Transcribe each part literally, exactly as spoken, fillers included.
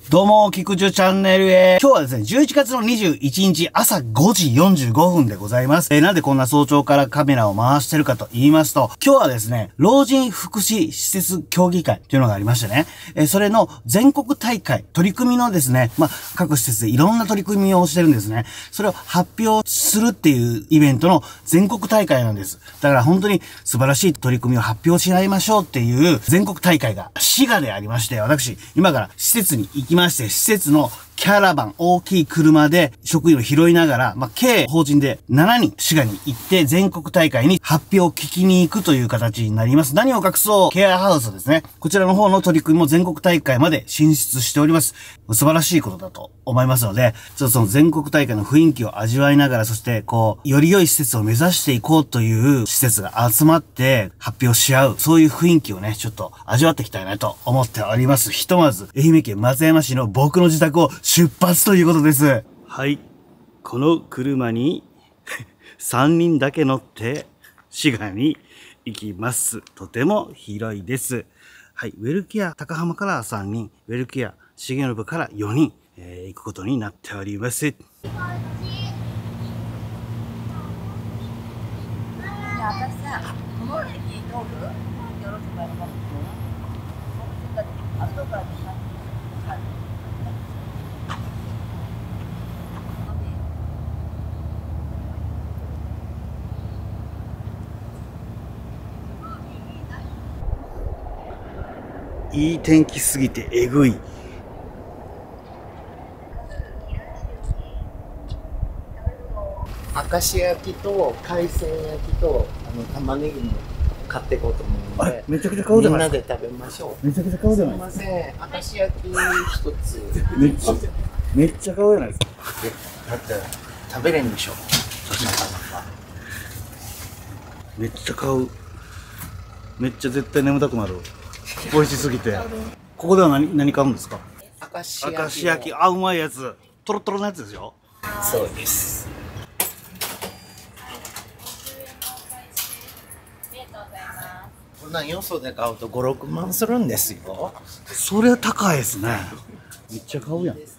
どうも、菊池チャンネルへ。今日はですね、じゅういちがつのにじゅういちにち朝ごじよんじゅうごふんでございます。えー、なんでこんな早朝からカメラを回してるかと言いますと、今日はですね、老人福祉施設協議会というのがありましてね、えー、それの全国大会、取り組みのですね、まあ、各施設でいろんな取り組みをしてるんですね。それを発表するっていうイベントの全国大会なんです。だから本当に素晴らしい取り組みを発表し合いましょうっていう全国大会が滋賀でありまして、私、今から施設に行きまして、施設のキャラバン、大きい車で職員を拾いながら、まあ、計法人でしちにん滋賀に行って全国大会に発表を聞きに行くという形になります。何を隠そうケアハウスですね。こちらの方の取り組みも全国大会まで進出しております。素晴らしいことだと思いますので、ちょっとその全国大会の雰囲気を味わいながら、そしてこう、より良い施設を目指していこうという施設が集まって発表し合う、そういう雰囲気をね、ちょっと味わっていきたいなと思っております。ひとまず、愛媛県松山市の僕の自宅を出発ということです。はい。この車にさんにんだけ乗って滋賀に行きます。とても広いです。はい。ウェルケア高浜からさんにん、ウェルケア重信からよにん、えー、行くことになっております。 私さ、この駅通る？よろしくお願いします。あそこからいい天気すぎてえぐい。 明石焼きと海鮮焼きとあの玉ねぎも買っていこうと思うので、 めちゃくちゃ買うじゃないですか。 みんなで食べましょう。 めちゃくちゃ買うじゃすないですか。 みません、明石焼き一つ。 めっちゃ、めっちゃ買うじゃないですか。 だって食べれんでしょ。 めっちゃ買う。めっちゃ絶対眠たくなる。美味しすぎて。ここでは何、何買うんですか？ 明石焼き。 明石焼き、あ、うまいやつ。トロトロのやつですよ。 そうです。こんなんよそで買うとご、ろくまんするんですよ。 それは高いですね。めっちゃ買うやん。 こ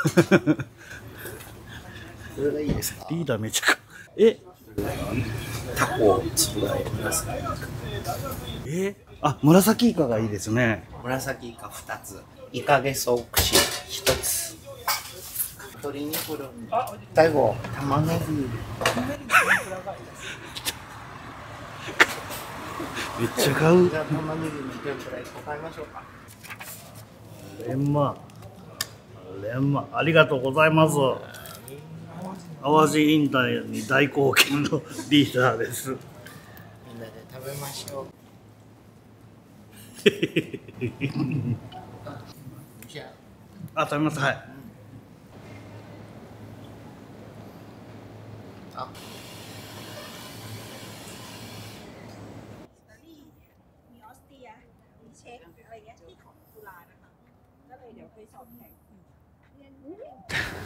れがいいですか？ リーダーめっちゃ買う。え、 タコを作られてください。 え、あ、紫イカがいいですね。 紫イカふたつ、イカゲソ串ひとつ、鶏肉の最後玉ねぎ。 めっちゃ買う。 じゃあ玉ねぎの天ぷらいっこ買いましょうか。 レンマレンマありがとうございます。淡路インターに大貢献のリーダーです。 みんなで食べましょう。じゃあ、食べます。はい。 あ、 มีออสเตรียมีเช็กอะไรเงี้ยที่ของจุฬานะคะก็เลยเดี๋ยวไปสอบแข่งเรียนรู้เอง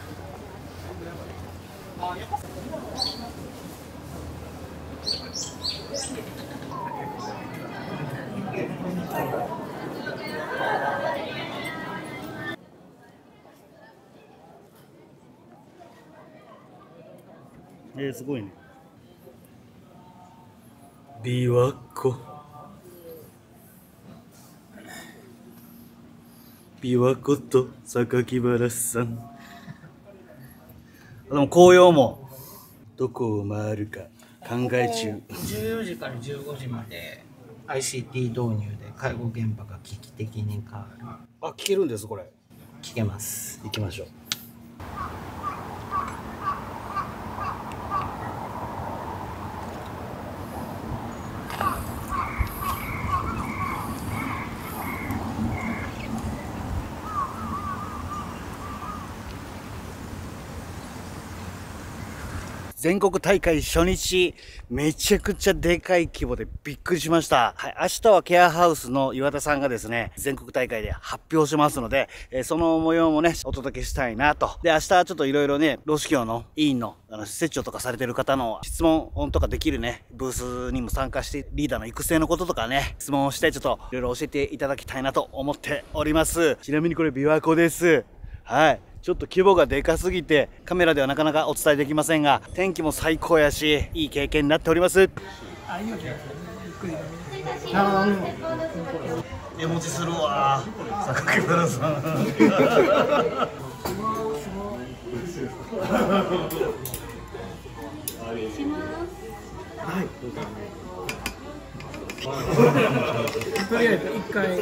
えー、すごいね。琵琶湖。琵琶湖と榊原さん。でも紅葉もどこを回るか考え中。 じゅうよじからじゅうごじまで アイシーティー 導入で介護現場が危機的に変わる。 あ、聞けるんですこれ。 聞けます。 行きましょう。全国大会初日、めちゃくちゃでかい規模でびっくりしました。はい、明日はケアハウスの岩田さんがですね、全国大会で発表しますので、えー、その模様もね、お届けしたいなと。で、明日はちょっといろいろね、労使協の委員の、あの、施設長とかされてる方の質問とかできるね、ブースにも参加して、リーダーの育成のこととかね、質問をして、ちょっといろいろ教えていただきたいなと思っております。ちなみにこれ琵琶湖です。 はい。ちょっと規模がでかすぎてカメラではなかなかお伝えできませんが、天気も最高やし、いい経験になっております。あ、今じゃゆっくり。絵文字するわ。榊原さん。はい。とりあえず一回。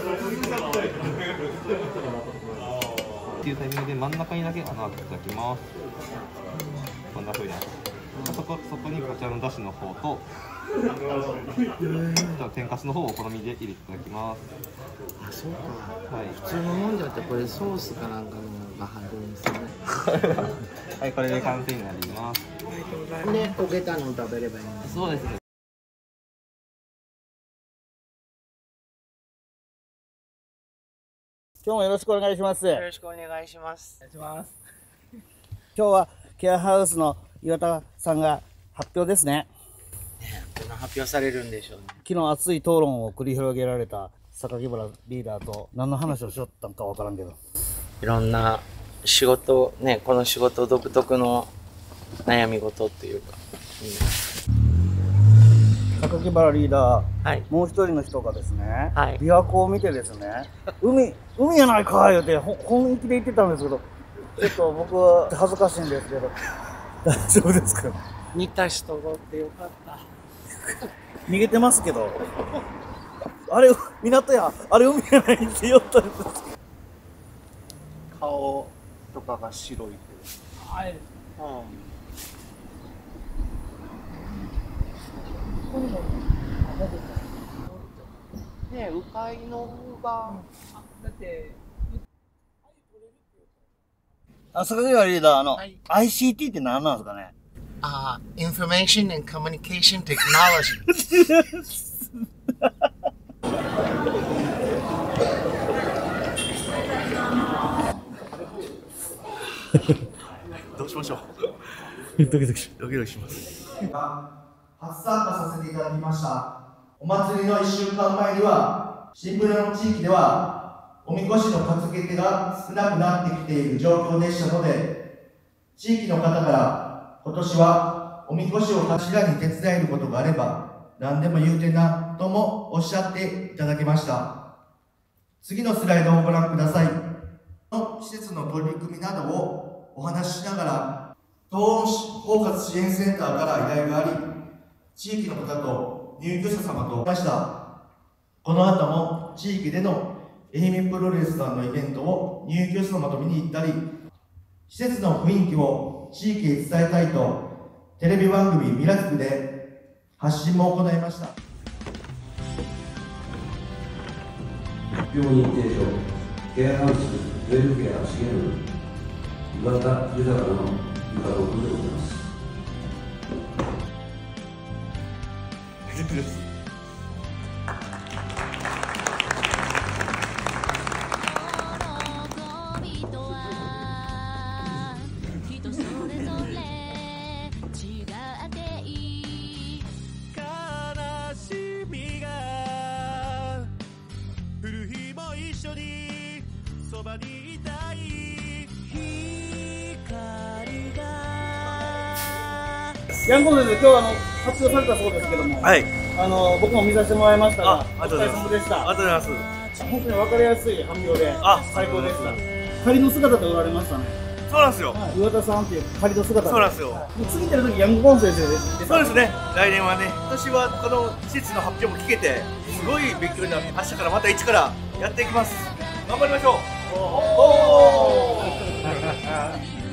っていうタイミングで真ん中にだけ穴を開けていただきます。こんな風に。そこそこにこちらのだしの方と、じゃあ天かすの方をお好みで入れていただきます。 あ、そうか。 はい。 普通のもんじゃってこれソースかなんかのが入るんですよね。 はい、これで完成になります。 で、焦げたのを食べればいいんです。 そうですね。 今日もよろしくお願いします。 よろしくお願いします。 お願いします。今日はケアハウスの岩田さんが発表ですね。 どんな発表されるんでしょうね。 昨日熱い討論を繰り広げられた榊原リーダーと何の話をしよったんかわからんけど。 いろんな仕事ね、この仕事独特の悩み事っていうか。 榊原リーダー、 はい、 もう一人の人がですね、 はい、 琵琶湖を見てですね、海、海やないか言うて本気で言ってたんですけど、ちょっと僕は恥ずかしいんですけど、大丈夫ですか？ 似た人がおってよかった。 逃げてますけど、あれ、港や、あれ海やないって言ったんです。 顔とかが白い。はい。うん。ねえ、鵜飼の方が、だって。 あ、榊原リーダー、あの、 はい、 アイシーティー って何なんですかね？ ああ、Information and Communication Technology。 どうしましょう。ドキドキし、ドキドキします。 初参加させていただきました。お祭りのいっしゅうかんまえには、新船の地域では、おみこしの担ぎ手が少なくなってきている状況でしたので、地域の方から今年はおみこしを柱に手伝えることがあれば、何でも言うてなともおっしゃっていただきました。次のスライドをご覧ください。施設の取り組みなどをお話ししながら、東温包括支援センターから依頼があり、地域の方と入居者様といました。この後も地域での愛媛プロレス団のイベントを入居者様と見に行ったり、施設の雰囲気を地域へ伝えたいと、テレビ番組ミラクルで発信も行いました。 病認定書、ケアハウス、ウェルフェア重信、岩田豊の岩田君でございます。 ヤンコ先生、今日はあの発表されたそうですけども、はい、あの僕も見させてもらいましたが、お疲れ様でした。ありがとうございます。本当に分かりやすい発表で、あ、最高でした。仮の姿でおられましたね。 そうなんですよ。 はい、岩田さんっていう仮の姿で。 そうなんですよ。 はい、次出る時ヤングコン先生で。 そうですね。来年はね、私はこの施設の発表も聞けて、すごい勉強になって、明日からまた一からやっていきます。頑張りましょう。おお。